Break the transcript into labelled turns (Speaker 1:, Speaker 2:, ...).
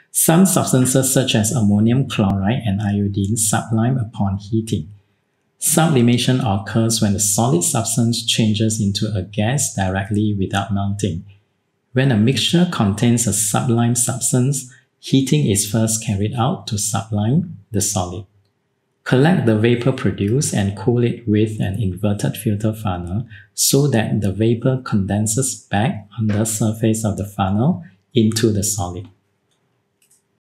Speaker 1: Some substances such as ammonium chloride and iodine sublime upon heating. Sublimation occurs when the solid substance changes into a gas directly without melting. When a mixture contains a sublime substance, heating is first carried out to sublime the solid. Collect the vapor produced and cool it with an inverted filter funnel so that the vapor condenses back on the surface of the funnel into the solid.